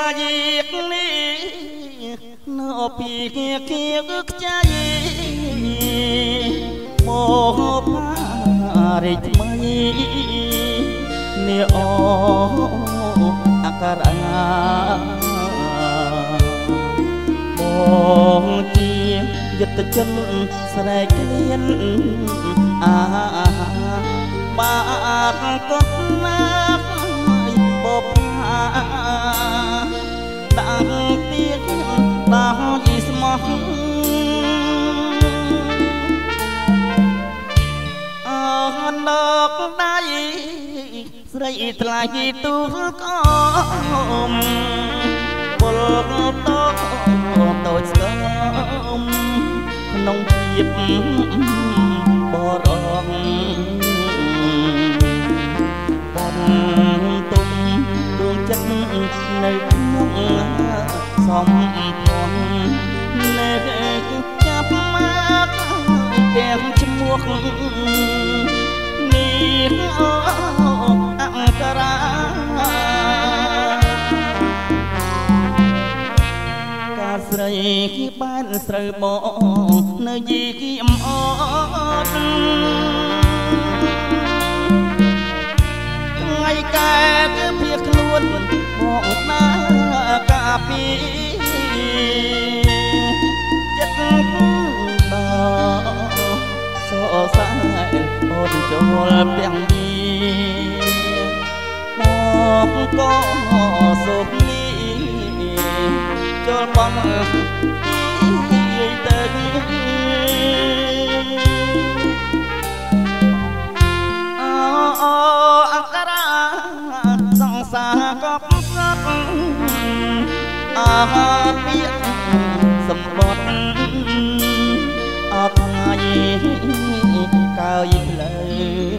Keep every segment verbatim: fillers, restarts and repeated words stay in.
ยิกนี้นอปีเกียเกียกใจโมพาริจไม่เนออาการามองจียึดจนสลายเกลียนอาบาดก็นักบพาดังเตียงดาวอีสมองอันดอกได้ใส่ตลายตุกอมบลโตโตสมน้องจีบบ่รองบนตุ้มดวงจันทร์ในน้องสมพงเล็กจับมาแก้มจมูกนี่อังการาการใส่ขี้บ้านใส่บ่อในยี่ขี้อมอดไงแกก็เพียงล้วนมองหน้ากาปีจัดดอกโซ่สายโอนโจลเปียงดีมองก็สุขนี้โจลบังที่เติมอังการาสองสากับสักอาเปียกสมบัติอาไงกายเลย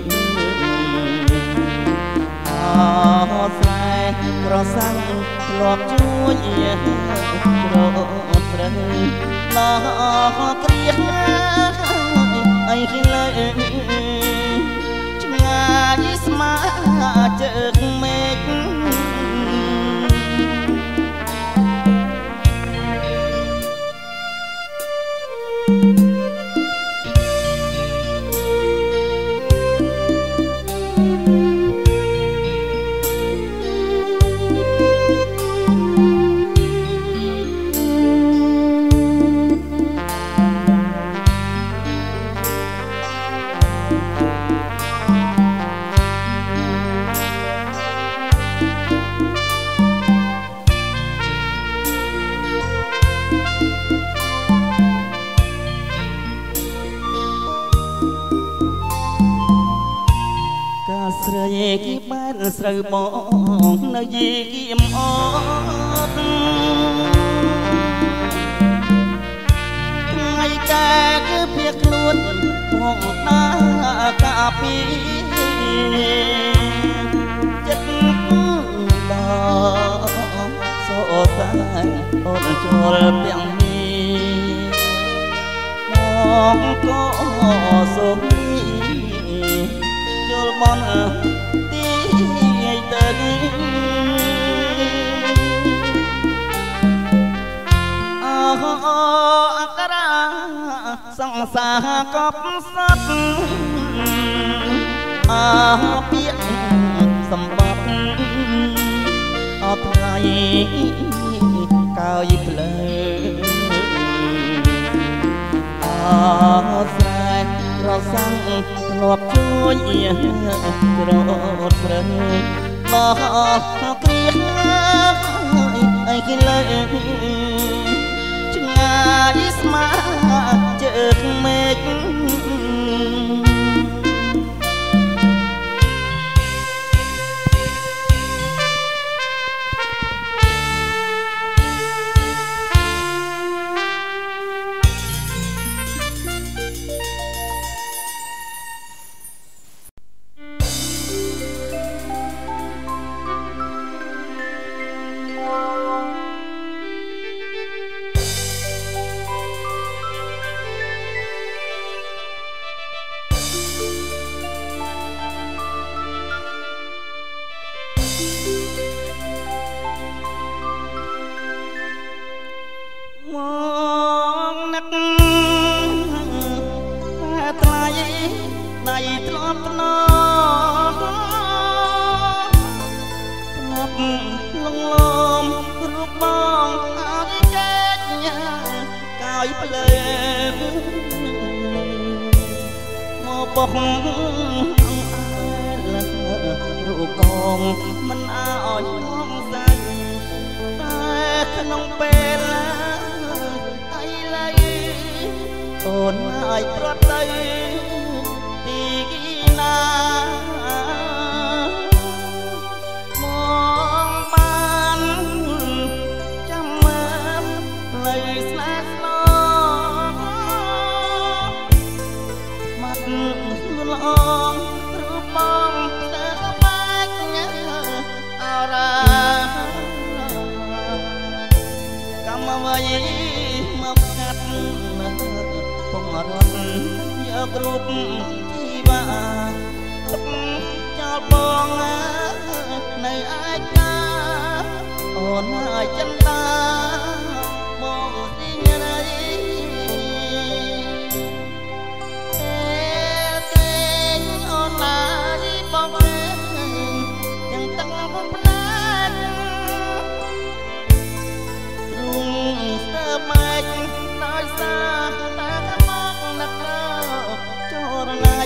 อาใส่กระสังหลอกช่วยโรดเริงน้อเกลียดไอ้ขี้เลยชงายสมาเจอเมฆใส่ขี้บ้านใส่บ่องในยี่ขี้อมอดไงแกก็เพียงล้วนมองหน้ากาปีจัดดอกโซ่สายโอนโจลเปียงมีมองก็สุขโจลบอนตีเติงอาการาสังสากับสัตอาเปียกสมบัติอาไงกายเลยอาใส่เราสั่งหลบช่วยโรดเริงน้อเกลียดไอ้ขี้เลยชงายสมาเจอเมฆเធ្លាប់ថ្នមធ្លាប់លងលំរូបបងអើកែកញ៉ាកាយភ្លើងមកបោះរូបបងមិនអើឲ្យងសាច់តែក្នុងពេលអីឡើយអូនឲ្យប្រត់ទៅទីណាមកបានចាំមើលផ្លូវស្លាកស្លោមាត់ល្អរូបបងទៅបាច់ញ៉ាអរ៉ាកម្មអ្វីមកកាត់ពងរត់យករូបជីវាទុកចោលបងនៅឯកាអូនឲ្យចិនតាមកទីណាអូនឡាយបងទាំងតាំងបំផ្លាញរុងស្ទើម៉ែកដោយសារតាមកណាក់ចរណៃ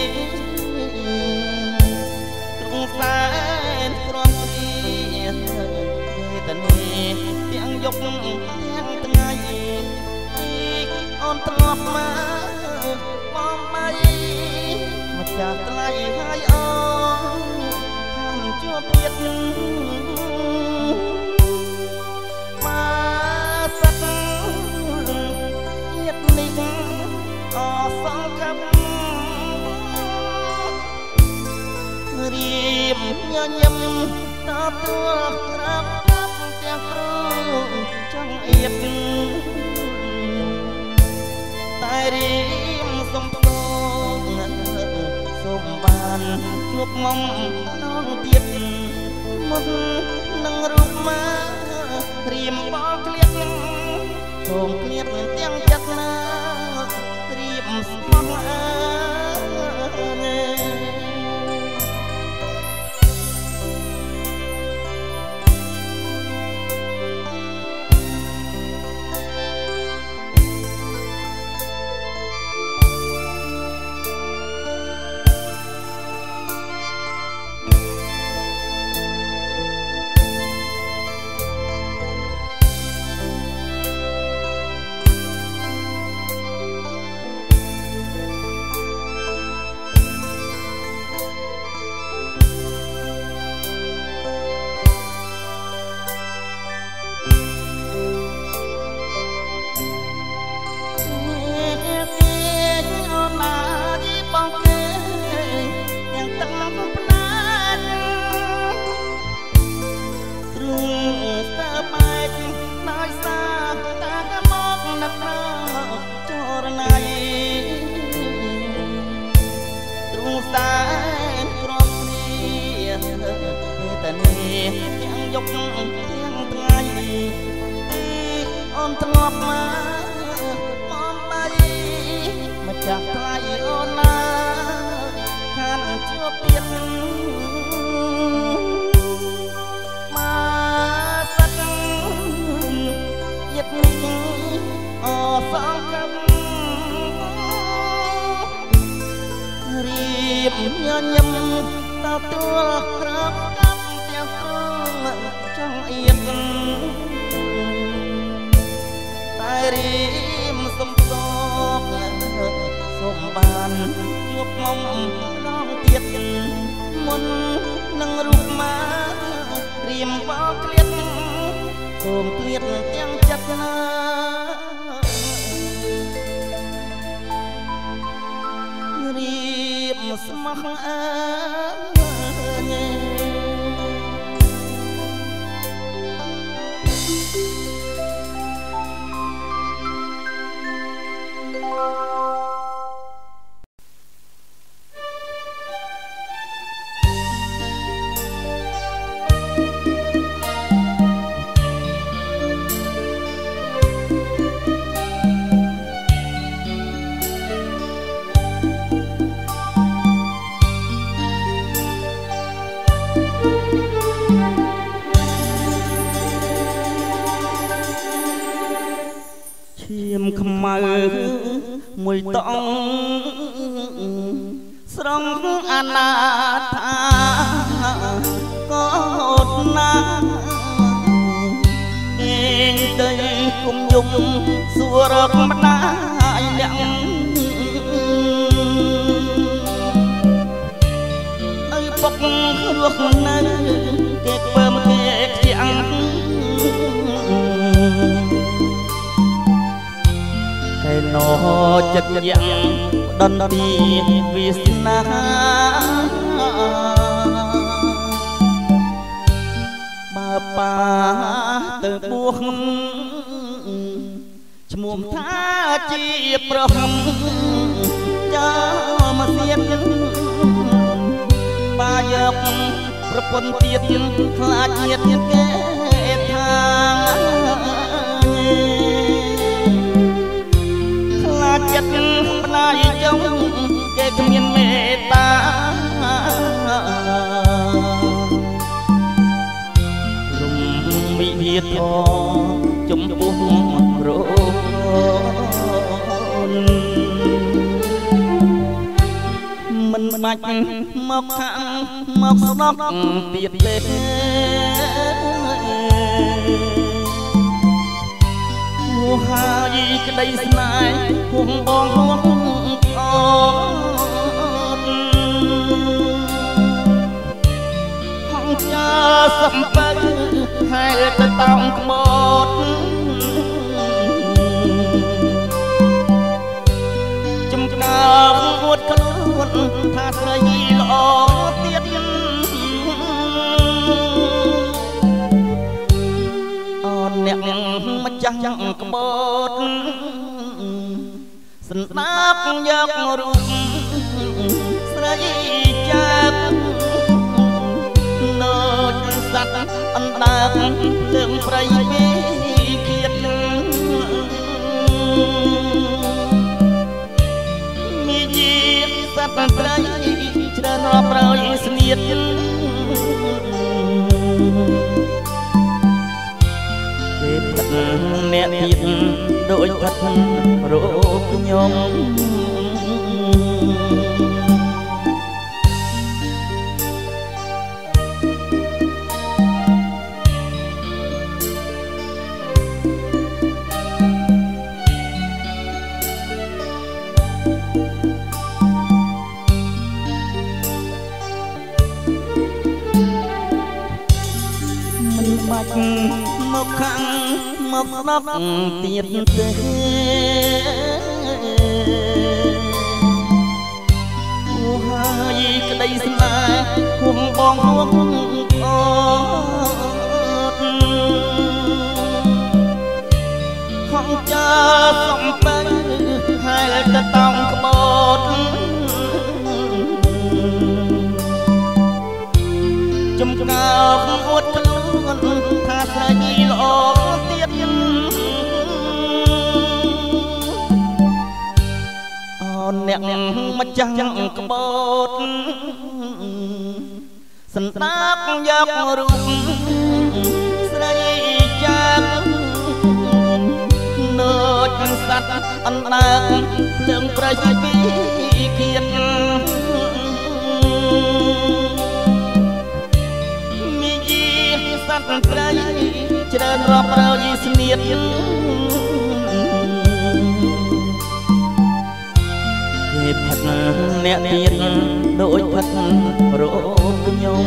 ទ្រង់សែនក្រំព្រាវេទនីទាំងយប់ទាំងថ្ងៃអូនទ្រាំមកបងបីមកចាស់ថ្លៃហើយអូនហាមជួបទៀតមកសិតជាតិនេះអសង្ឃឹមរៀបញញឹមតទួលក្រាបកាប់ទាំងគ្រូចង់អៀតតែរៀបសំទោសូមបានជួបមុំនងទៀតមុខនឹងរូបមករៀមបោក្លៀតសូមក្លៀតទាំងចិត្តណារៀបស្មោះអើទាំងយប់ទាំងថ្ងៃទីអូនធ្លាប់មកមកបីមកចាស់ថ្លៃអូនណាខានជួបទៀតមកសិតចិត្តនេះអសង្ឃឹមរៀបញញឹមតទួលក្រាបចង់អៀតតែរៀមសំទោកសូមបានជួបមុំម្ដងទៀតមុននឹងរូបមករៀមបោក្លៀតសូមក្លៀតទាំងចិត្តណារៀបស្មោះអើមួយតងស្រងអនាថាកូនណាអេងទៅគុំយំសួររកម្ដាយអ្នកអើពុករស់នៅគេពើមគេខ្ចាំងគេណោចិត្តយ៉ាងដន្ទីវាសនាបើប៉ាទៅបួសឈ្មោះថាជាប្រហំចាំមកសៀនបាយកប្រពន្ធទៀតខ្លាចញាតិគេថាខ្លាចចិត្តផ្លាយចង់គេគ្មានមេត្តារំវិហារធចំពោះរោមិនបាច់មកខាងមកស្នប់ទៀតទេហួហើយក្តីស្នេហ៍ហួងបងហួងអូនហងចាសំបើហែលទៅតោងក្បត់ចំកើងួតខ្លួនថាស្រីល្អទៀតអូនអ្នកម្ចាស់យ៉ាងក្បត់ស្នាប់យករូបស្រីចាប់នៅសัตว์អណ្ដាតលើងប្រៃពីគៀតមីជីសัตว์ប្រៃច្រើនរាប់រយស្នៀតគេផិតអ្នកទៀតដូចផិតរោគខ្ញុំបាច់មកខាងមកស្ដាប់ទៀតទេអូហើយក្តីស្នេហ៍ហួងបងហួងអូនហងចាសំបើហែលទៅតោងក្បត់ចំកើងួតខ្លួនថាស្រីល្អទៀតអូនអ្នកម្ចាស់យ៉ាងក្បត់សន្តាប់យករូបស្រីចាប់ដូចសัตว์អណ្ដាតលើងប្រៃពីគៀតសัตว์ប្រៃច្រើនរាប់រយស្នៀតគេផិតអ្នកទៀតដូចផិតរោគខ្ញុំ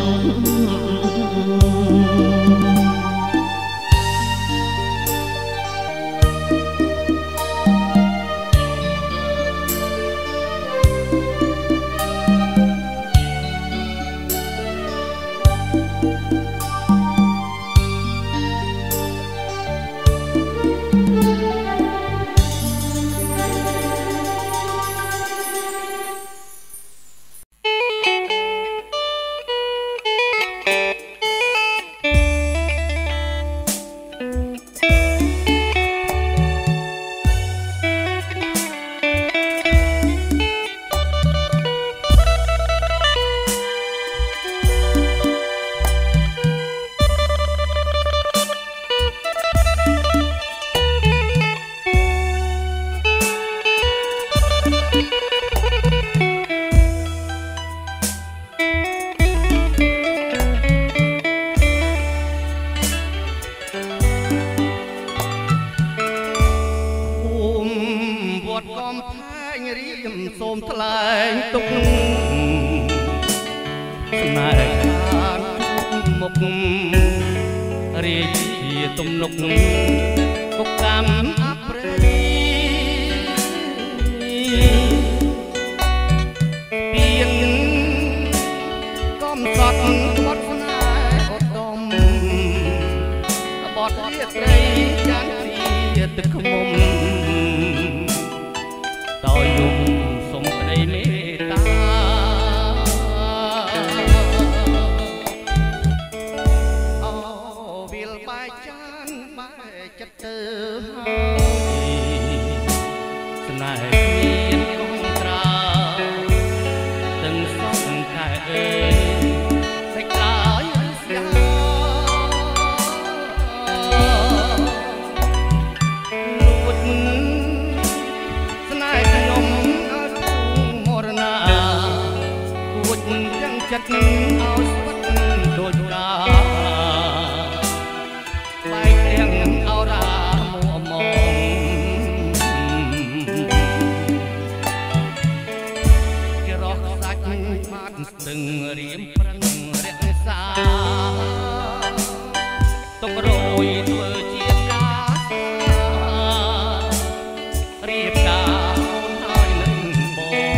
ថ្លែងទុកស្នេហ៍ខាងមុខរាជាទំនុកគុកកម្មអប្រិយពៀនកំសត់បត់ស្នេហ៍ឧត្តមបត់រាត្រីចាន់ជាទឹកខ្មុំតើយំសុំក្តីមេត្តាអូវិលបាយចានបែកចិត្តទៅហើយស្នេហ៍មានគំត្រាទាំងសងតែអើយសេចក្ដីស្យាចិត្តឲ្យស្វិតដូចរាបែករៀងអរ៉ាមួមងជារស់សាច់បាត់ស្ទឹងរៀមប្រឹងរក្សាទុករយធ្វើជាការរៀបការអូនហើយនឹងបង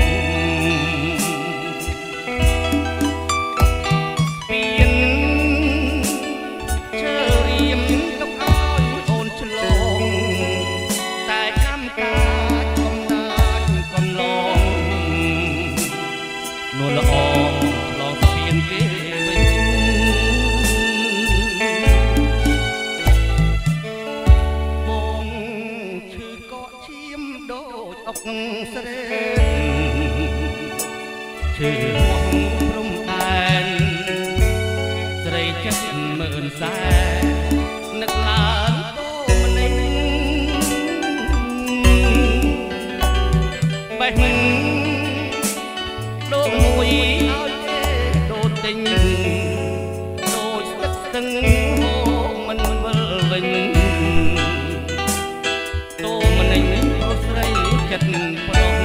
នួនល្អឡងស្ពានគេវិញបងឈឺកកឈាមដូចអុកស្រែឈឺមកព្រំដែនស្រីចិត្តមើលសែនឹកឡើងតោម្នេញបេះដូចមួយឲ្យគេដូរទិញដូចស្ទឹកស្ទឹងមកមិនវិលវិញតោម្នេញប្រុសស្រីចិត្តប្រុស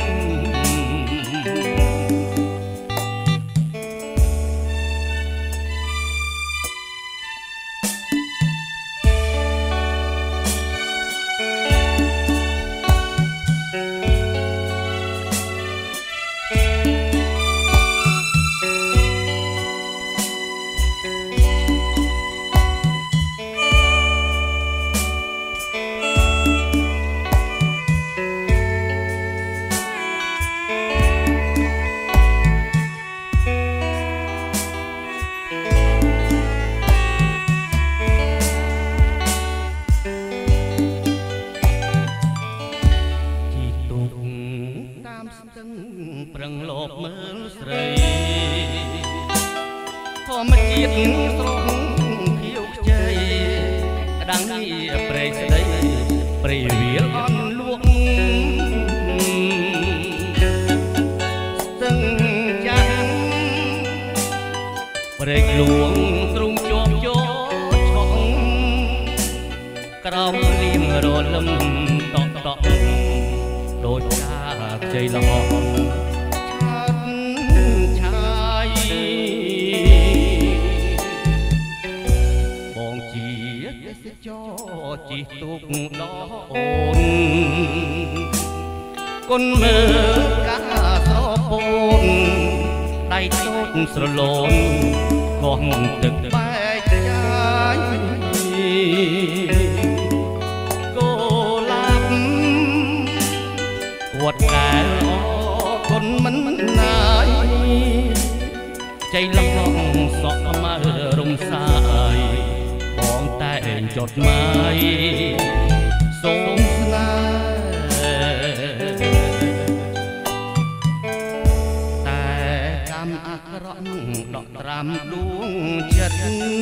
ប្រឹងលបមើលស្រីធម្មជាតិស្រស់ខៀវខ្ចីក្តាំងនេះព្រៃស្ដីព្រៃវាលអន់លក់ស្ទឹងចាស់ព្រែកលួងទ្រុងជាប់ជាប់ឆក់ក្រោមលៀងរលឹមតក់តក់ដូចការជ័យល្អឆាយបងជាទេសចរជិះទូកដល់អូនគុនមើលការស្រពោនដៃតូចស្រលូនកោះទឹកបែកចាយគោឡាប់វត្តកែលអគុណមិនណាយចៃឡងសក់មើរំសាយបងតែចត់ម៉ាយសូមស្នេហ៍តែកម្មអាក្រក់ដកត្រាំដួងចិត្ត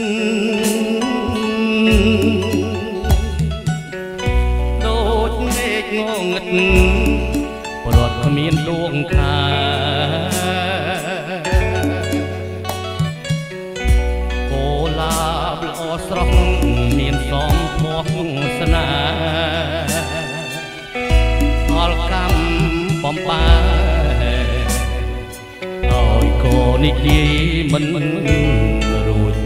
ដូចមេឃងងឹតប្រត់គ្មានដួងខាគោឡាបល្អស្រស់មានសំពស់ស្នាផលកម្មបំបាទាយមិនរួច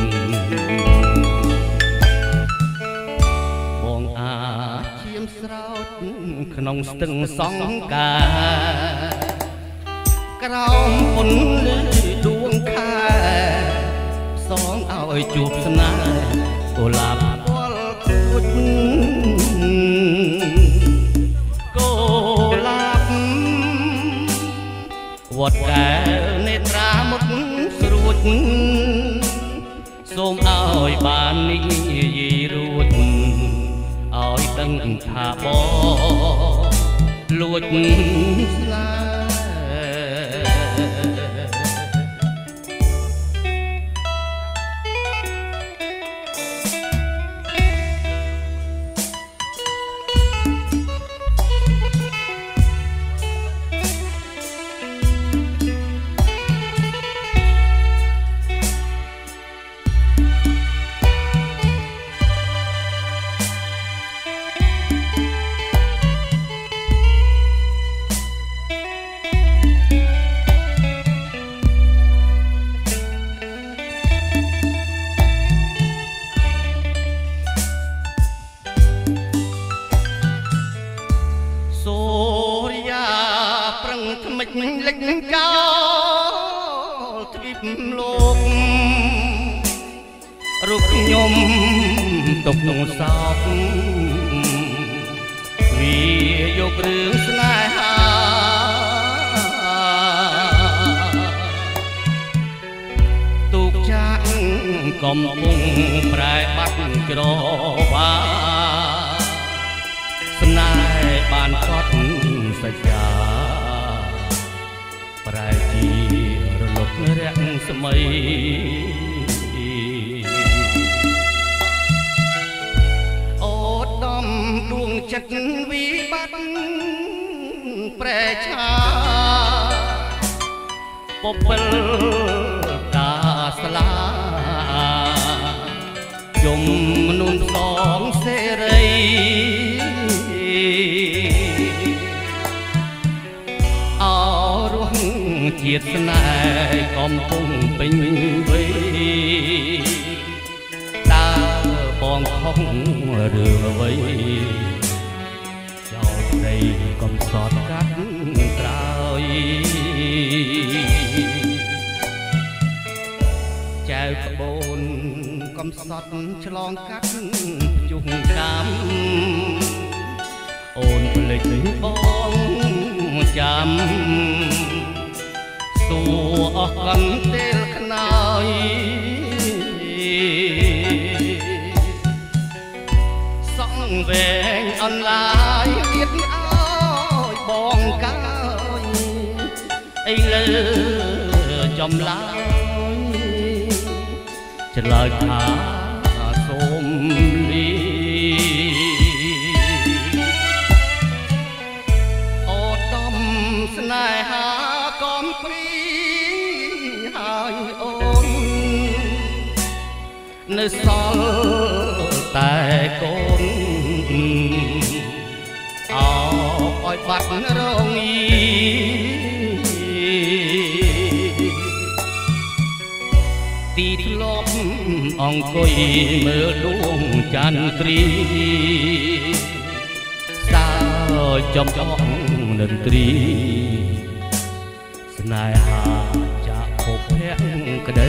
បងអាឈាមស្រោចក្នុងស្ទឹងសង្ការក្រោមពន្លឺដួងខែសងឲ្យជួបស្នេហ៍កុលាបពលគួចកុលាបវត្តកែនេត្រាមុខស្រួចសូមឲ្យបាននិយាយរួចឲ្យដឹងថាបងលួចស្នេហ៍លិចនឹងកោទ្វីបលោករូបខ្ញុំទុកក្នុងសោកវាយករឿងស្នេហាទូកចាក់កំពុងប្រែបាត់ក្រវាស្នេហ៍បានកត់សច្ចាប្រែជារលត់រាក់ស្មីអូដំដួងចិត្តវិបត្តិប្រែឆាពពិលតាស្លាយំនួនសងសេរីជាតិស្នេហ៍កំពុងពេញវ័យតើបងខំរឿងអ្វីចោលព្រៃកំសត់កាត់ក្រោយចៅក្បូនកំសត់ឆ្លងកាត់ជុំកាមអូនភ្លេចបងចាំសួរអស់កន្ទេលខ្នើយសងវែងអនឡាយទៀតឲ្យបងកើយអីលើចំឡាយឆ្លើយថាសូមលីអូដំស្នេហាកំព្រីហើយអូននៅសល់តែកូនអោឲ្យបាត់រងីទីធ្លាប់អង្គុយមើលដួងចន្ទ្រីសើចំចំនឹងត្រីស្នេហាចាក់ភពភក្តី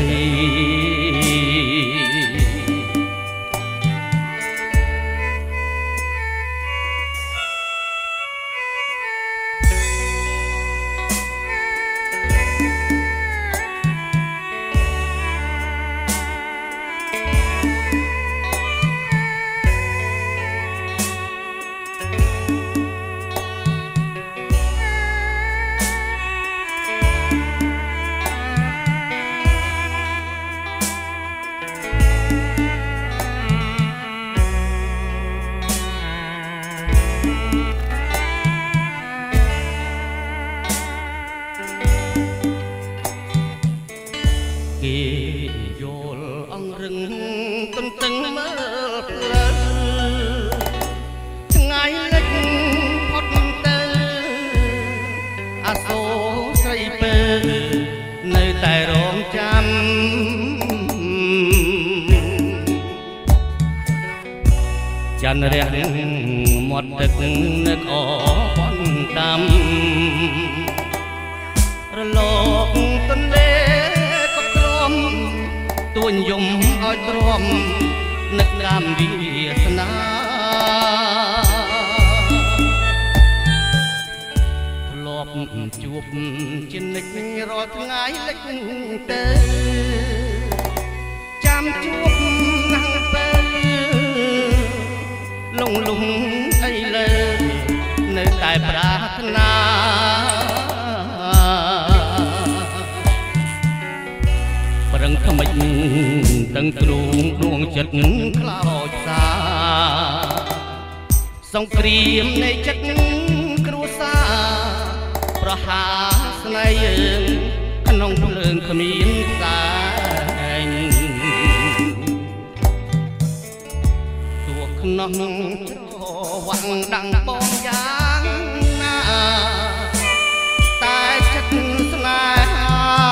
គេយល់អង្រឹងទន្ទឹងមើលផ្លូវថ្ងៃលិចផុតទៅអាសូរស្រីពើនៅតែរងចាំចាន់រះមាត់ទឹកនឹកអបនដាំរលកទន្លេក៏ក្រំទួញយំឲ្យទ្រាំនឹកតាមវាសនាធ្លាប់ជួបជានិច្ចរាល់ថ្ងៃលិចទៅចាំជួបណាស់ពេលលងលងអីលើនៅតែប្រាថ្នាប្រឹងថ្មិចទាំងទ្រូងដួងចិត្តខ្លោចសាសង្គ្រាមនៃចិត្តគ្រួសារប្រហាស្នេហ៍យើងក្នុងភ្លើងគ្មានផ្សែងទោះក្នុងច្រវាក់ដាំងបងយ៉ាងណាតែចិត្តស្នេហា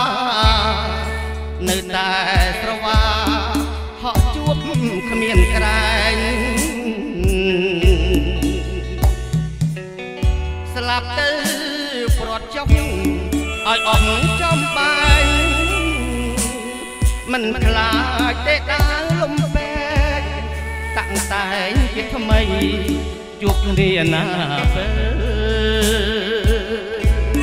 នៅតែស្រវាហក់ជួបគ្មានក្រែងស្លាប់ទៅព្រាត់ចុះឲ្យអស់ចំបែងមិនខ្លាចទេដើរលំពេកតាំងតែជាថ្មីជួបគ្នាណាពេល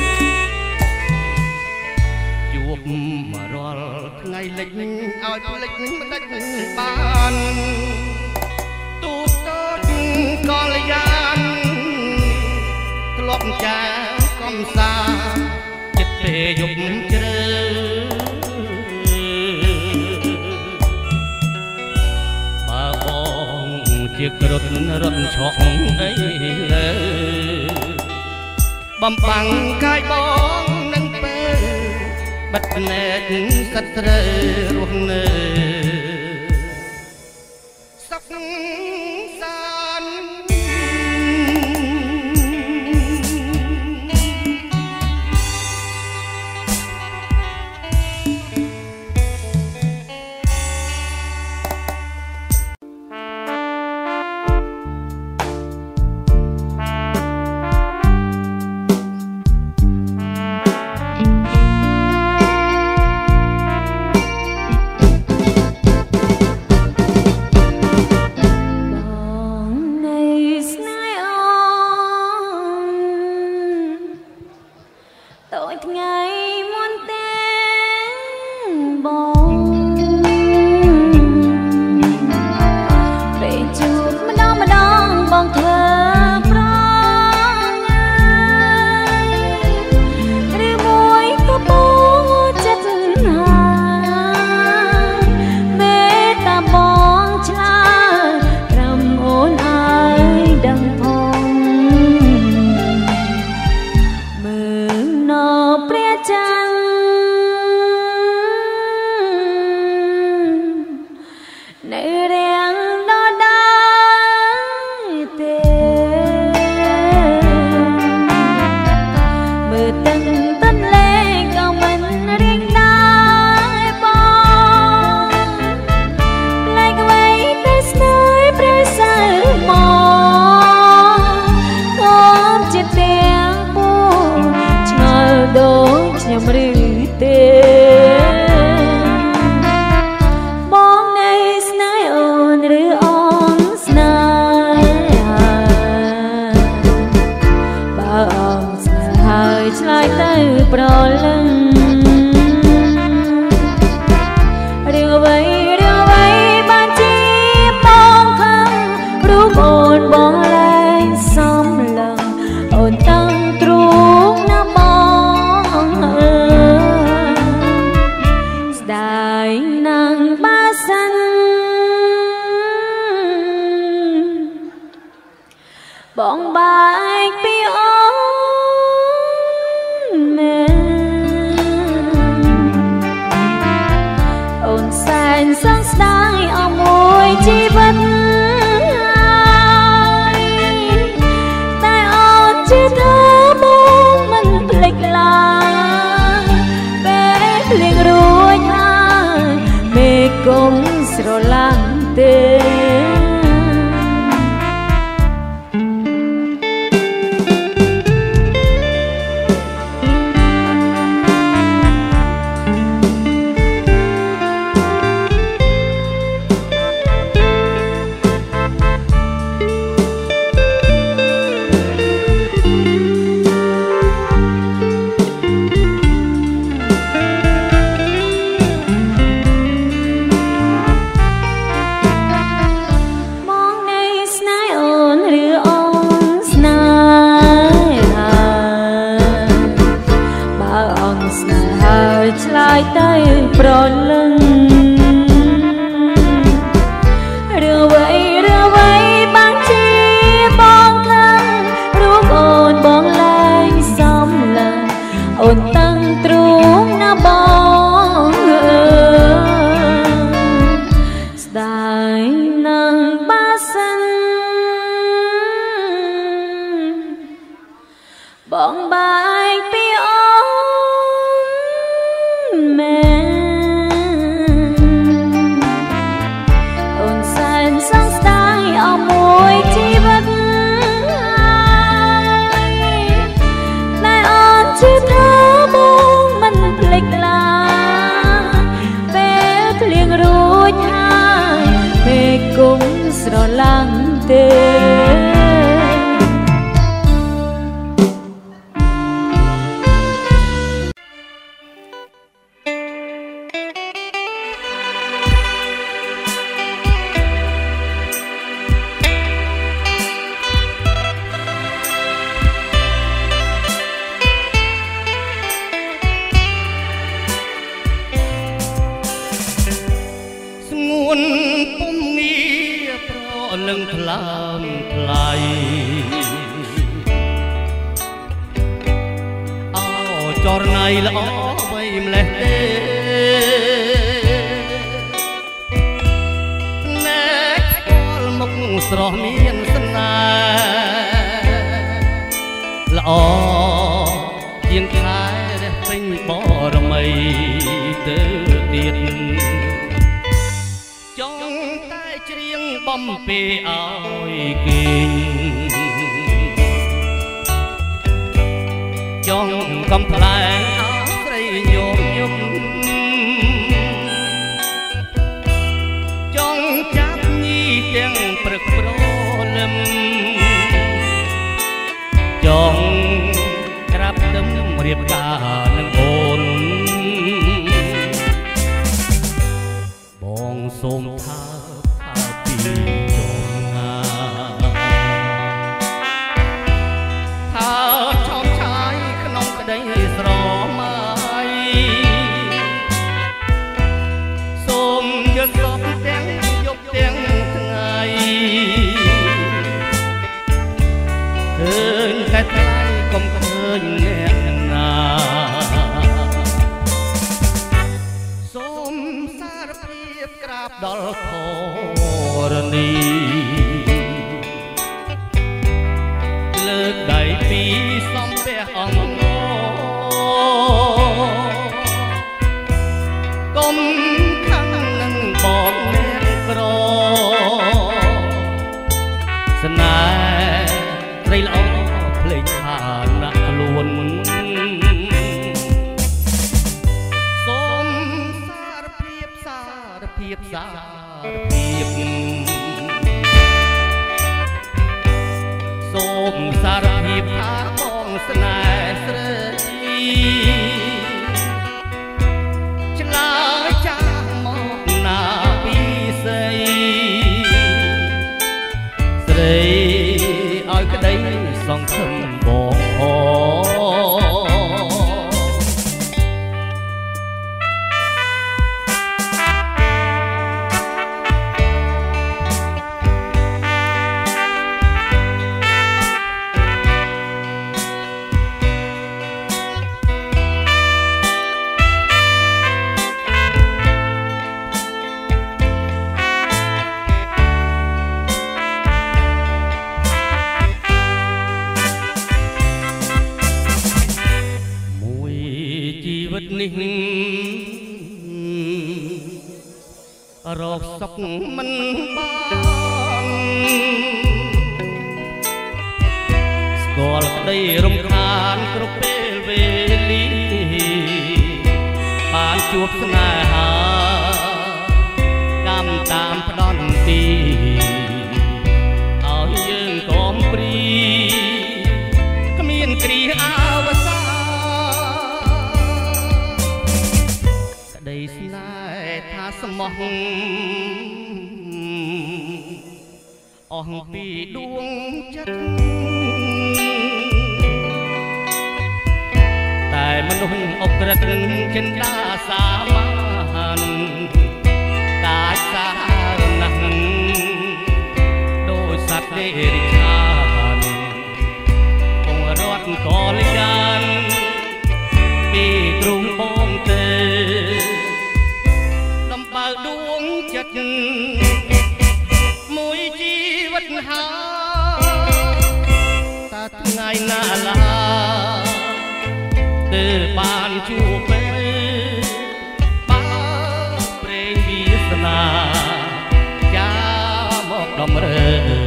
ជួបរាល់ថ្ងៃលិចឲ្យផ្លិចមិនដាច់បានទូតូចកលយានធ្លាប់ចាកំសាចិត្តពេលយប់ជ្រៅបើបងជាក្រត់រត់ឆក់អីលើបំបាំងកាយបងនឹងពេលបិទភ្នែកសិតត្រូវរស់នៅសុខសាន្តបងបែកពីអូនមែនកុំស្រឡាញ់ទេ ឆ្លើយទៅប្រលឹងរឿងអ្វីរឿងអ្វីបានជាបងខឹងរូបអូនបងលែងសំឡាញ់អូនតាំងទ្រូងណាបងអើយស្ដាយនឹងបាសិនបងបែកពីអូអូនសែនសងស្ដាយអស់មួយជីវិតតែអូនជឿថាបងមិនភ្លេចឡើយពេលភ្លៀងរួចហើយពេលគុំស្រឡាញ់ទេពុំងារប្រលឹងថ្លើមថ្លៃអោចរណៃល្អអ្វីម្លេះទេណែស្គាល់មុខស្រស់មានស្នេហ៍ល្អជាងខែរះពេញបរមីទៅទៀតបំពេឲ្យគេចង់កំប្លែងអស្រីញោមញឹមចង់ចាប់ញីទាំងព្រឹកព្រលឹមចង់ក្រាបទឹមរៀបការនឹងអូនបងសូមថាតែថ្លៃកុំឃើញអ្នកណាសូមសារភាពក្រាបដល់ធរណីលើកដៃពីសំពះអង្គកុំខាំនឹងបងអ្នកក្រស្នេហ៍ត្រីល្អភ្លេចថាណាក់ខ្លួនសូមសារភាពសារភាពសារភាពសូមសារភាពថាបងស្នេហ៍ស្រីឆ្លើយចាស់មកណាពីស្រីស្រីឲ្យក្តីសង្ឃឹមបងរកសុខមិនបានស្គាល់ក្តីរំខានគ្រប់ពេលវេលាបានជួបស្នេហាកម្មតាមផ្ដន់ទីឲ្យយើងកុំព្រីគ្មានគ្រាអវសាក្តីស្នេហ៍ថាស្មោះអស់ពីដួងចិត្តតែមនុស្សអក្រិតចិន្តាសាមានកាចសារណាស់ដោយសត្វទេរិឆានគង់រត់កលយានពីទ្រូងបងទេដំបើដួងចិត្តមួយជីវិតហាតើថ្ងៃណាឡាទើបបានជួបពេលបើព្រេងវាសនាចាមកដំរើ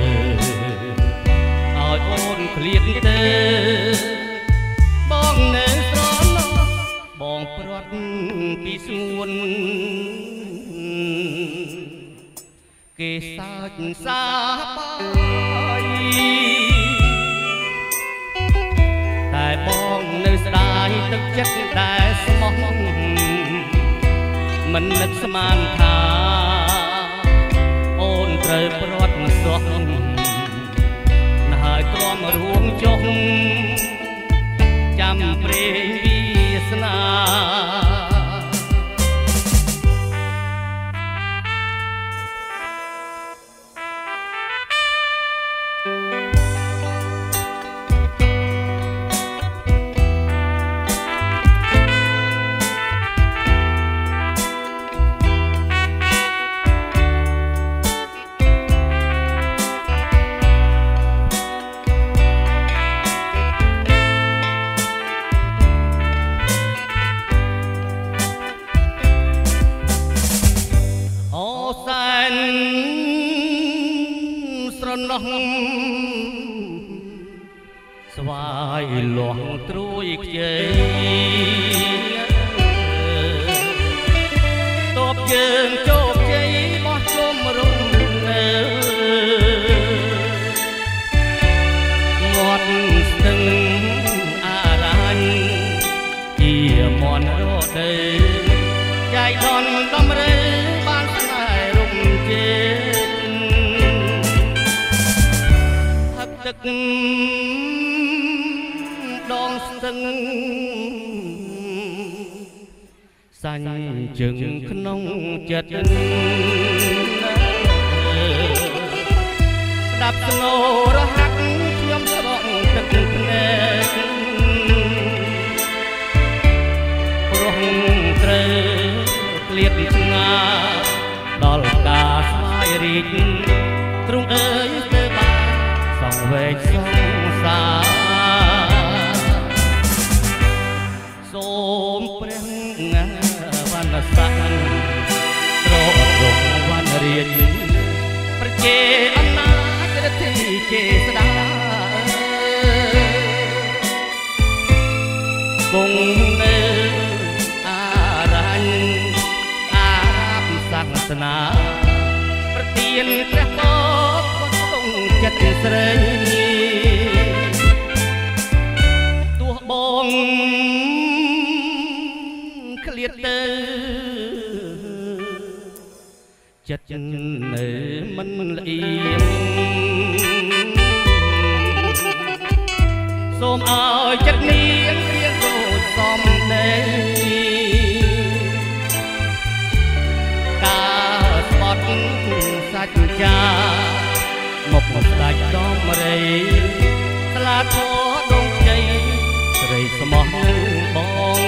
ឲ្យអូនឃ្លាតទេបងនៅស្រណោះបងព្រាត់ពីស្ងួនគេសើចសាបាយតែបងនៅស្ដាយទឹកចិត្តតែស្មោះមិននឹកស្មានថាអូនត្រូវព្រាត់សោះណាហើយទ្រាំរួមចុះចាំព្រេងវាសនាស្វាយលាស់ត្រួយខ្ចីតបយើងជោគជ័យបោះជុំរុំនៅមាត់ស្ទឹងអារាញ់ជាមន់រដូវចៃដនដំរើបានស្នេហ៍រុំជេហឹកទឹកដងស្ទឹងសាញ់ជើងក្នុងចិត្តស្ដាប់ស្នូរហាក់ខ្ញុំស្រក់ទឹកភ្នែកព្រោះត្រូវក្លៀតឆ្ងាដល់ការស្វាយរីកទ្រង់អើយទៅបានសងវែកសងសាសូមព្រះវណ្ណស័ក្តិត្ររកវណ្ណរាជប្រជាអំណាចរដ្ឋាចេស្តាគង់នៅអារាញ់អារាមសាសនាប្រទានព្រះបបគង់ចិត្តស្រីទោះបងឃ្លាតទៅចិត្តនៅមិនលៀងសូមឲ្យចិត្តនាងរៀងដូចសំដីការស្បត់សាច់ចាមកមកស្ដាច់ដំរីស្លាធោដងជ័យស្រីស្មោះបង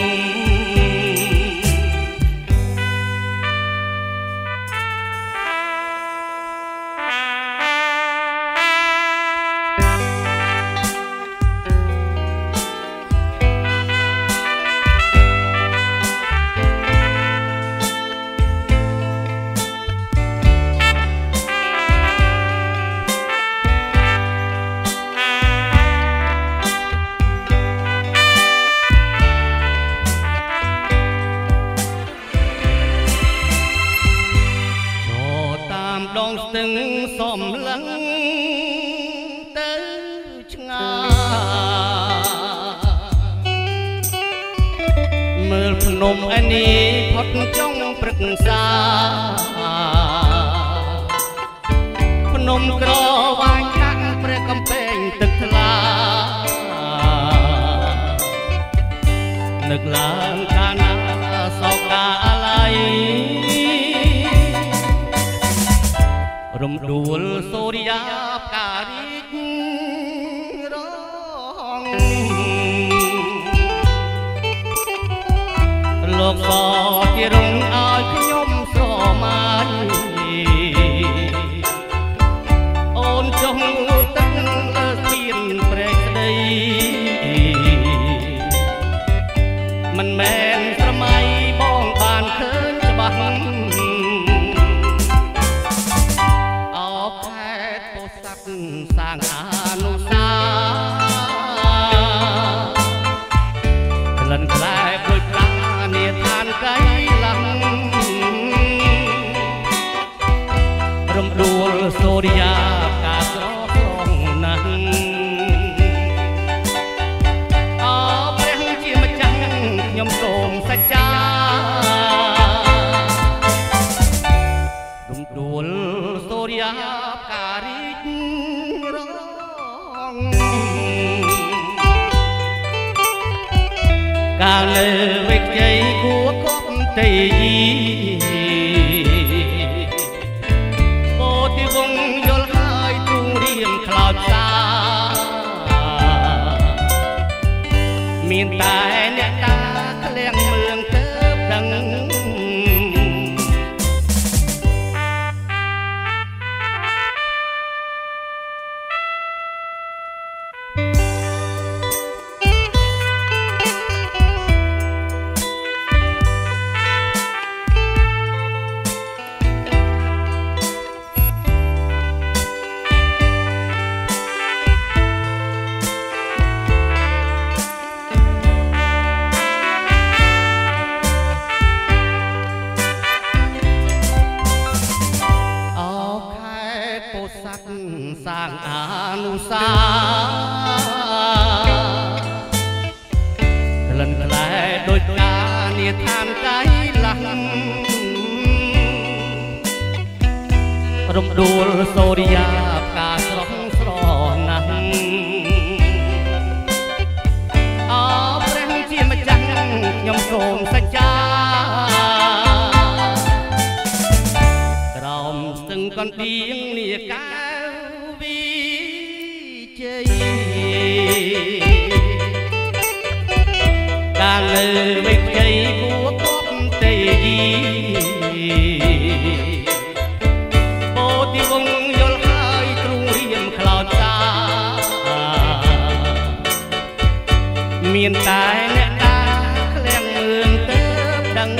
ទឹងសំឡឹងទៅឆ្ងាយមើលភ្នំឯនេះផុតចង់ព្រឹក្សាភ្នំក្រវាញកាក់ព្រះកំពែងទឹកថ្លានឹកឡើងកាលណាសោកកាឡៃរំដួលសូរិយាផ្ការីករងលោកសជារងឲ្យខ្ញុំស្រមាញ់អូនចុះទឹកលើស្ពានព្រែកស្ដីមិនមែនស្រមៃបងបានឃើញច្បាស់អោខេតពោធិ៍សាត់សាងអានុសាក្លិនក្លែបដូចផ្លានាឋានកៃឡាំរំដួលសូរិយាផ្កាស្រស់ស្រងណាស់ខ្ញុំសូមសច្ចារំដួលសូរិយាផ្ការីករងកាលនៅវេកជ័យគួរគប់ទេយីពោធិវង្សយល់ហើយទ្រូងរៀមខ្លោចសាមានតែអ្នកតាក្លៀងមឿងទៅដឹងសាងអានុសាក្លិនក្លែដោយការនាឋានកៃឡាំរំដួលសូរិយាផ្កាស្រស់ស្រណាស់អោព្រះជាម្ចាស់ខ្ញុំសូមសច្ចាក្រោមស្ទឹងកណ្ដៀងនាកាកាលលើវេកជ័យគួរគប់ទេយីពោធិវង្សយល់ហើយទ្រូងរៀមខ្លោចសាមានតែអ្នកតាក្លៀងមឿងទៅដឹង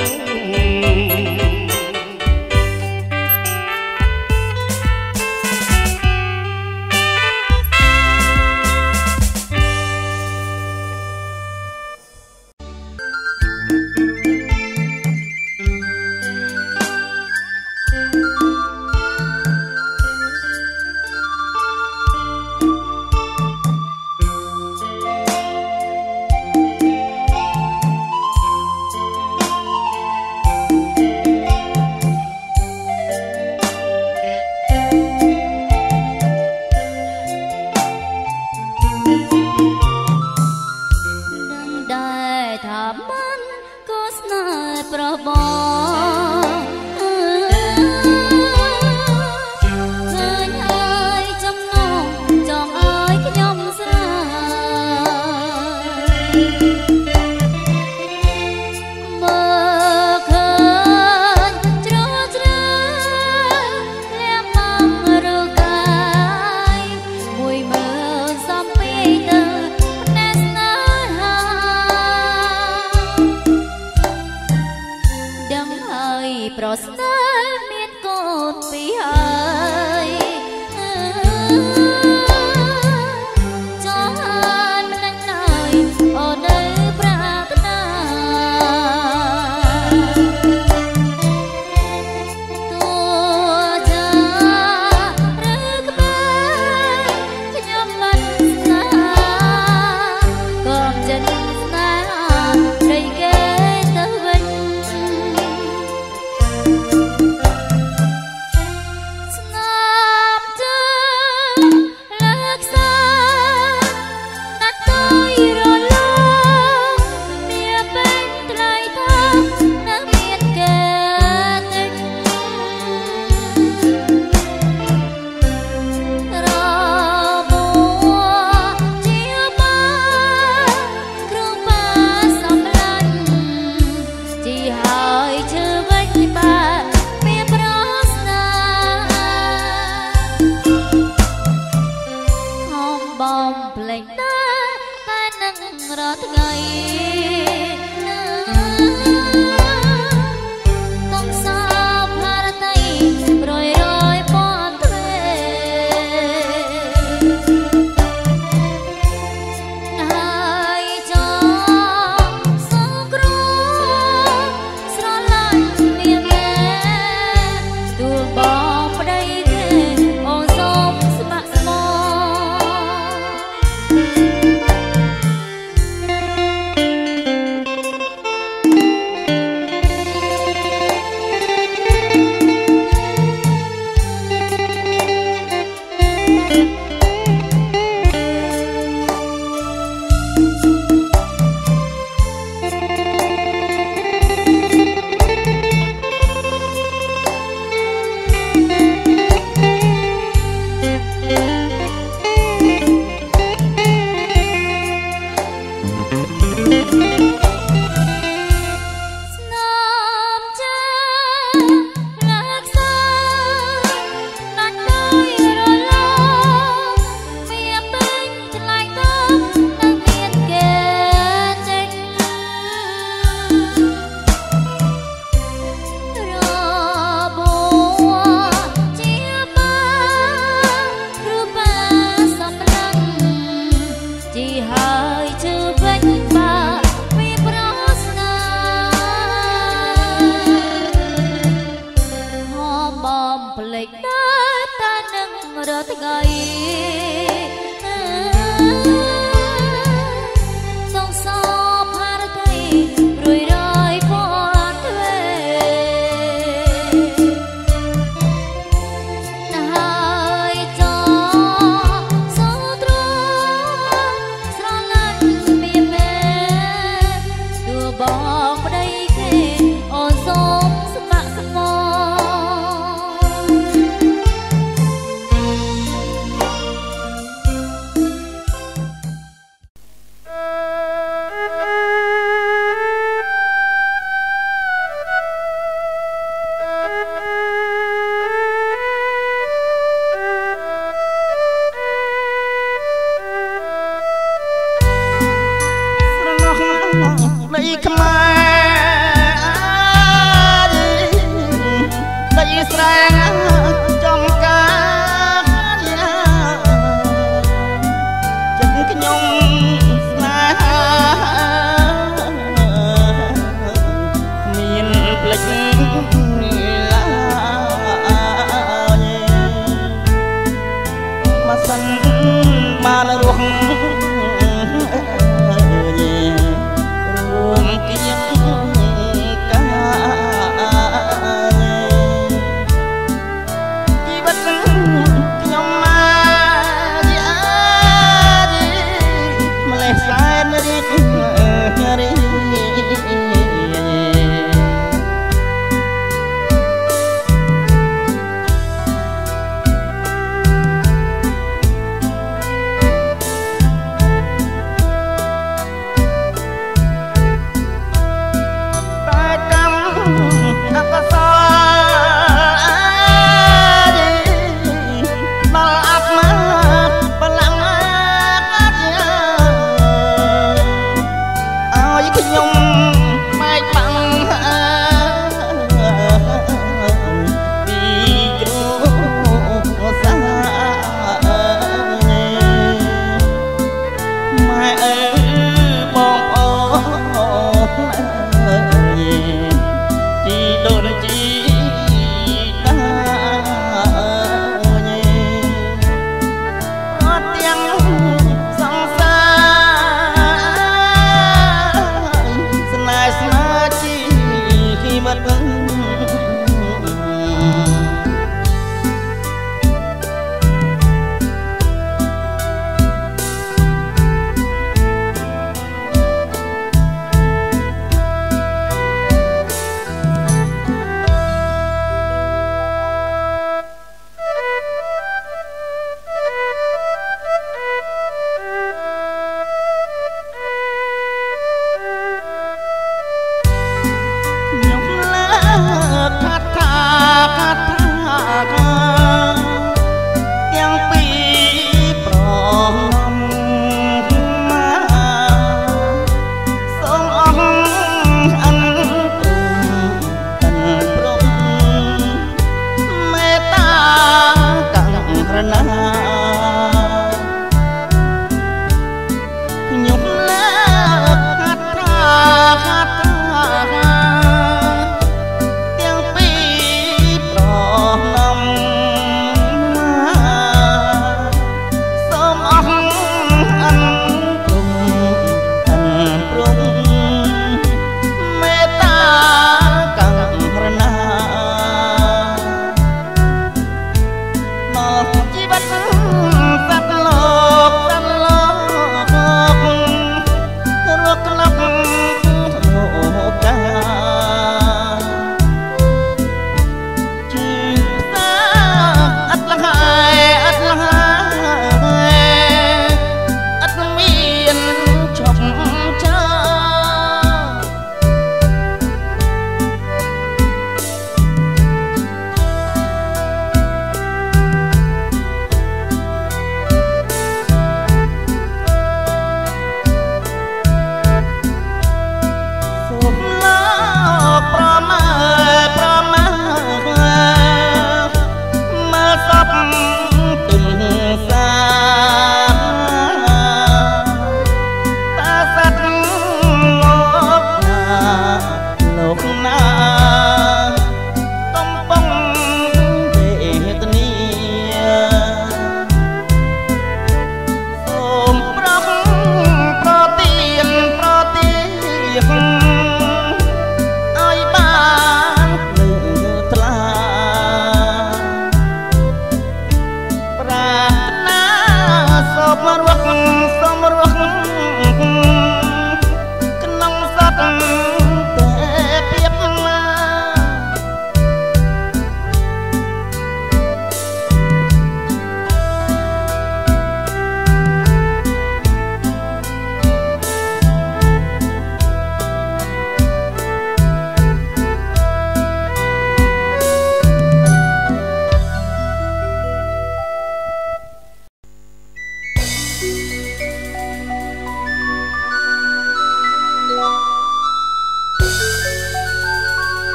បងប្តីគេអូនសូមស្ម័គ្រស្មោនៃខ្មែរ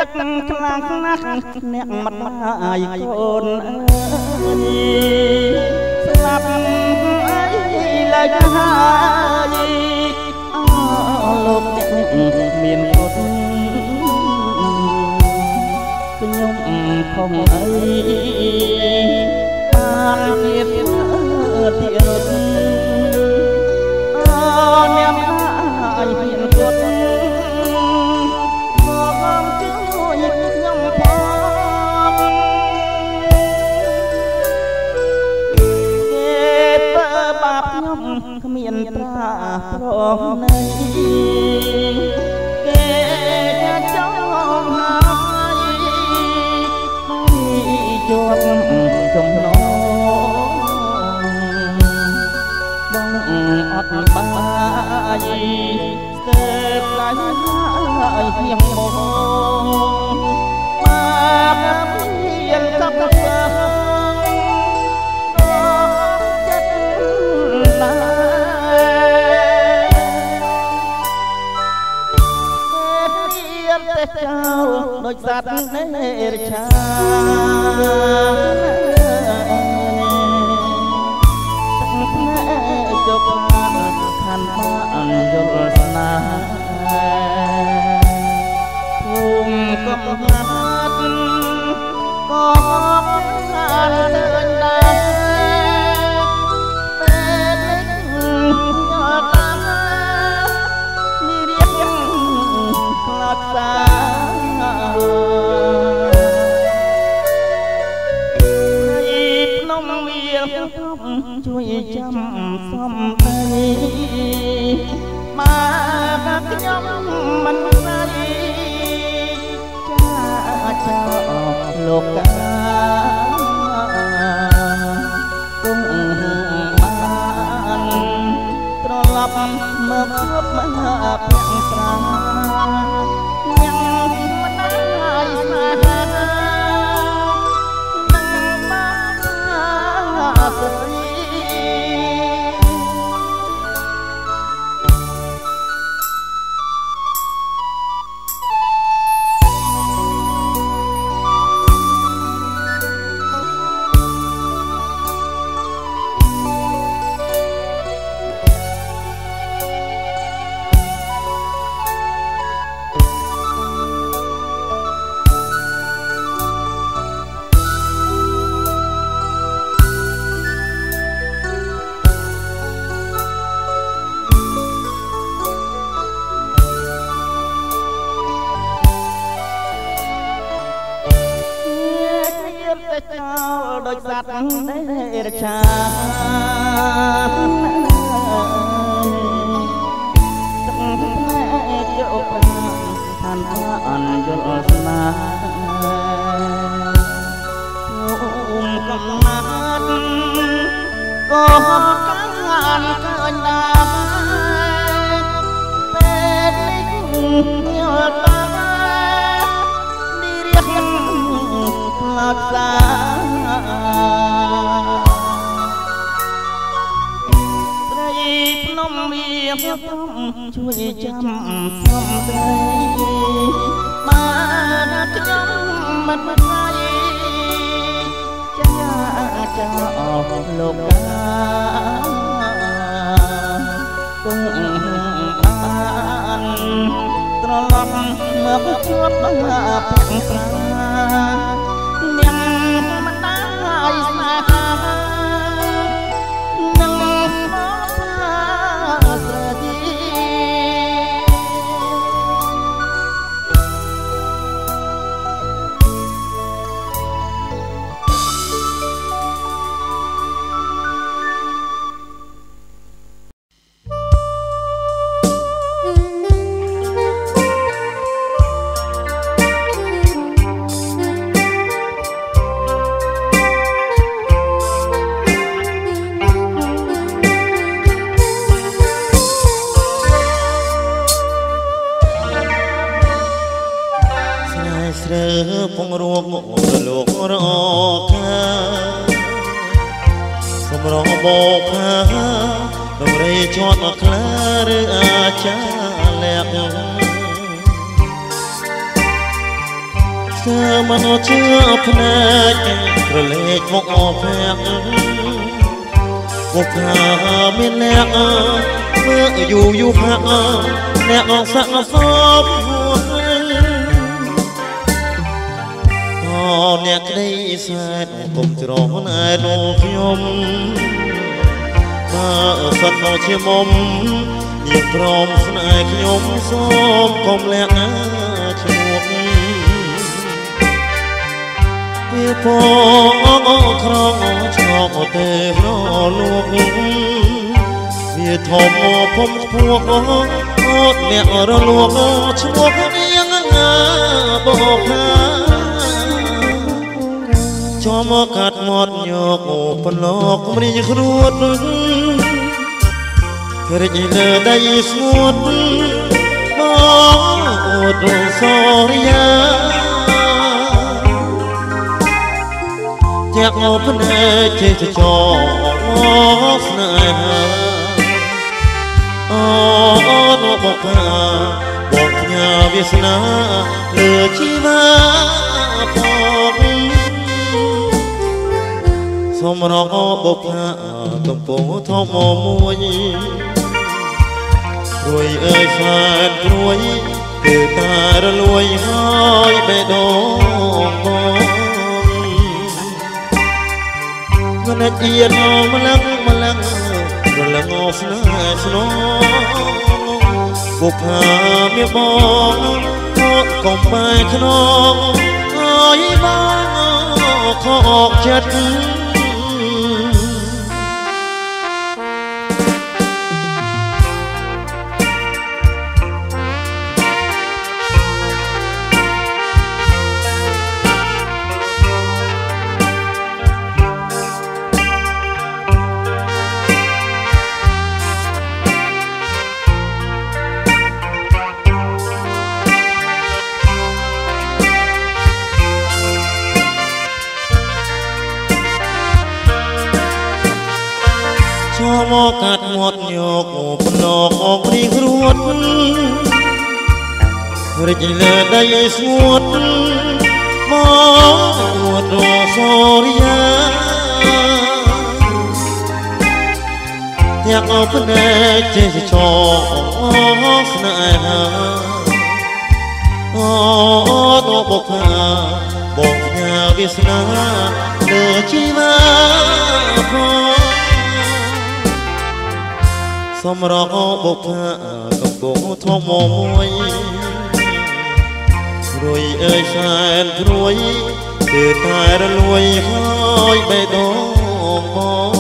ទឹកខ្លាំងណាស់អ្នកម្ដាយកូនអើយស្លាប់អីឡើយហើយអើលោកអ្នកមានពុតខ្ញុំខំអីបានជាទីរត់អើអ្នកហើយមានពុតមកជួយខ្ញុំផងគេបើបាបខ្ញុំគ្មានប្រាប្រងនៃគេจะចង់ហើយជាប់ចំណងបងអត់បាយស្ទើរផ្លាយហើយខ្ញុំមកមកមានកប់កើចិត្តណារៀនតែចោលដូចសត្វនេរឆាចុកខណ្ឌអញ្យល់ស្នាភូមិកំណាត់ក៏បានទៅដែរពេលនេះយកតាមនេះរៀបខ្លាចសាជួយចាំសំដីមកខ្ញុំមិនស្រីចាចោលោកកាគង់បានត្រឡប់មកភពមកប្រាំងប្រាញ៉ាំមិនហើយស្នេហាដូចសត្វនេរឆាទឹកភ្នែកយកប្រាឋានថាអញ្យល់ស្នាភូមិកំណាត់ក៏កានឃើញដែរពេលនេះយកតាមនេះរៀបខ្លោចសាស្រីភ្នំមានជួយចាំសំដីមកខ្ញុំមិនស្រីចាចាលោកកាគង់បានត្រឡប់មកជួបបងប្រាំងប្រាញ៉ាំមិនហើយស្នេហានឹងមកស្រទិពងរួងលោករខាសម្រងបោកខាដំរីជាប់មកខ្លាឬអាចារ្យលាក់เธอมันเชื่อพแนกกระเลกมองออกแพกบุกหาเมียนแนกเมื่ออยู่อยู่พักแนกออกสักซอบหัวพอแนกได้แสนกบจรองนายโนพยมมาสัตว์เราเชี่ยมมยิ่งพร้อมสนายขยมซ้อมกลมแหลกชมวกเพื่อพอครองชอบเตะรอลูกเพื่อทอมผมพวกโอดเนี่ยระลวกชมวกยังงาบอกหาชอมกัดหมดยกปนลอกมันยังครวดเพื่อจะเลิศได้สวดบอกอดสอริยาอยากเอาพนเจจะจอกสนายหาอ๋อบอกหาบอกยาเวสนาเหลือชีวาพอกสมรอบอกหาต้องโปทอมมวยรวยเอ่ยแฟนรวยเกิดตาระรวยหายไปดองบองมันเอียนมาลังมาลังระลังออกสนาสนองบุกหาเมียบองกองไปขนองหายบ้างขอออกจัดชอมกัดหมดโยกปนอกออกรีครวดริจเลได้สวดมองวดโรโซริยาอยากเอาพนเจจะชอกสนายหาอ๋อตัวบอกหาบอกยาวิสนาเลือชีวาพอสมรบอกหากับโกทอมมวยรวยเอ่ยแสนรวยเกิดตายระรวยหายไปดองมอง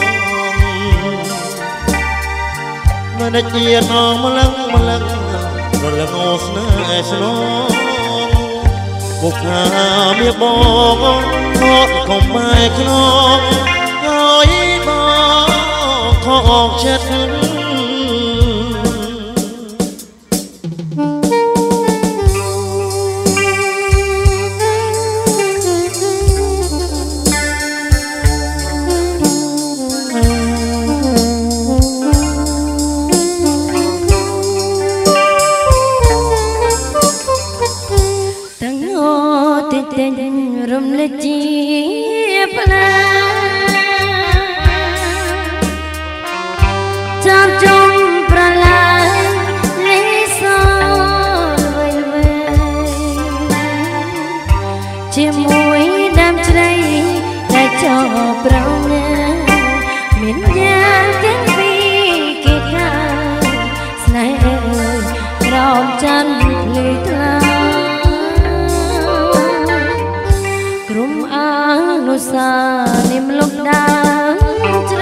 มันเจียนอมาลังมาลังระลังอสนาสนองบอกหาเมียบอกทอดของไม้ขนองหายบอกขอออกเช็ดรมเลจีปลาจอมจมประลายลิซอเวยเวยเจียมวยดำใจได้จอบเราเนื้อเหม็นยาจังปีกิดขาสนายเอ่ยรอมจันพลีตลากรุมอานุสานิมลุกดาวใจ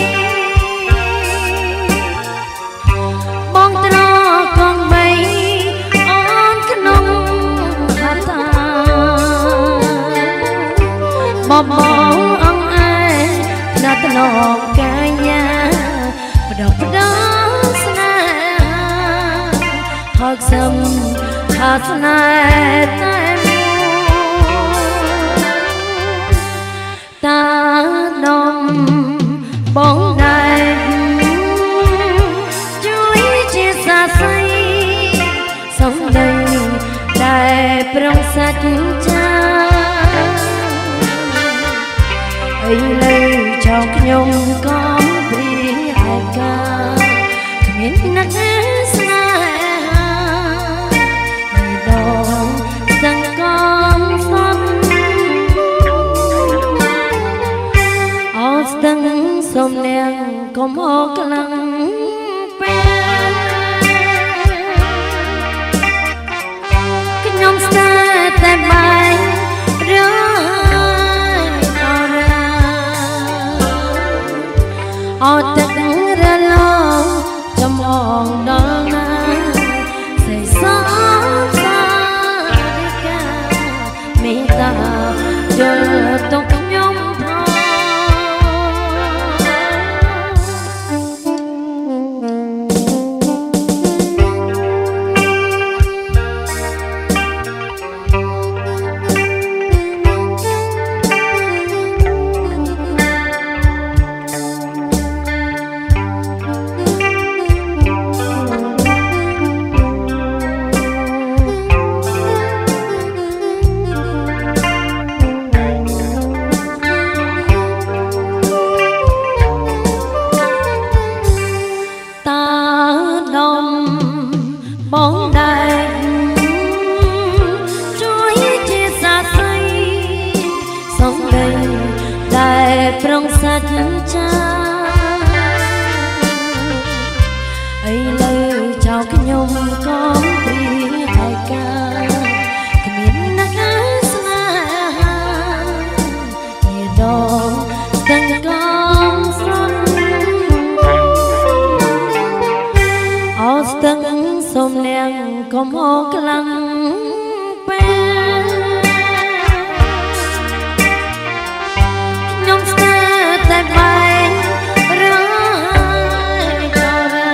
มองตรอกองใบอ่อนขนมหาตาบอบมองอ่องไอนาตนอกกายาประดอกประดอกสนาหอกซ้ำหาสนาแต่ตานมบองได้ช่วยเชียร์สาใสสองใดได้ปรองสัจจาឥឡូវចោលខ្ញុំក៏ព្រីឯកាគ្មានអ្នកស្នេហាដងសង្កមសត់អត់ស្ទឹងសុំនាងកុំអកខ្លាំងពេលខ្ញុំស្ទើរតែបែករអត់ទឹករលងចំអងដល់ណាសេះសងសារិកាមេត្តាយល់ទុកខ្ញុំបងដែរជួយជាសាស្រីសំដីដែលប្រងសច្ចចាឥឡូវចោលខ្ញុំក៏ព្រីហើយកាគ្មានអ្នកស្នេហាជាដងស្ទឹងកងស្រន់អត់ស្ទឹងសុំនាងកុំអកខ្លាំងពេលខ្ញុំស្ទើរតែបែករយដល់រា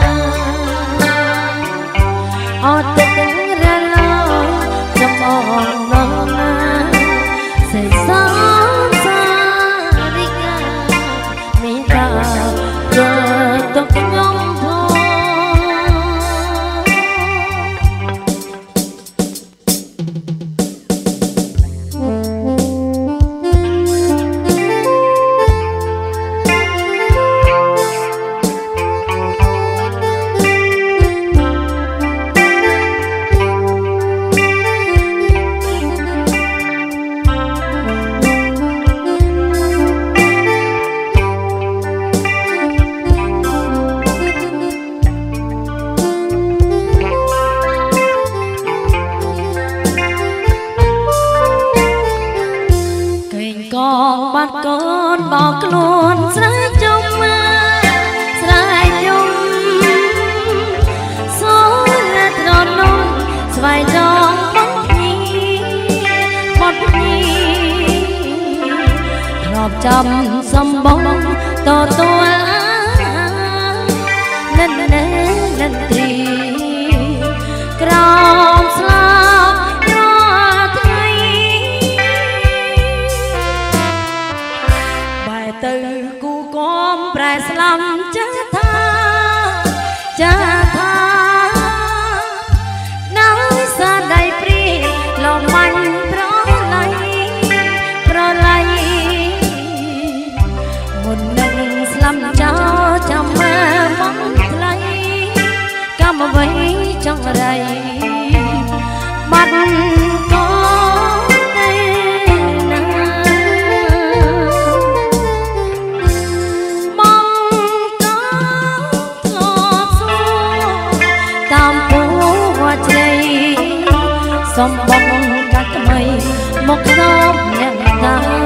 អត់ទឹករលងចំអងដល់ណាសេះសងសារិកាមេត្តាយល់ទុកខ្ញុំកងបាត់កូនបោកខ្លួនស្រែកជុំមកស្រែកយំសូរត្រនំស្វ័យចងបត់ភ្ញីបត់ភ្ញីធ្លាប់ចាំសំបងតទួលនិននិនត្រីក្រោមស្លាទៅគូកុំប្រែស្លាំចាថាចាថានៅសាដៃព្រីលំបាញ់ប្រឡៃប្រឡៃមុននឹងស្លាំចោចាំមើលមកថ្លៃកម្មអ្វីចង់រៃបាត់សំបងកាត់ថ្មីមកដល់អ្នកតា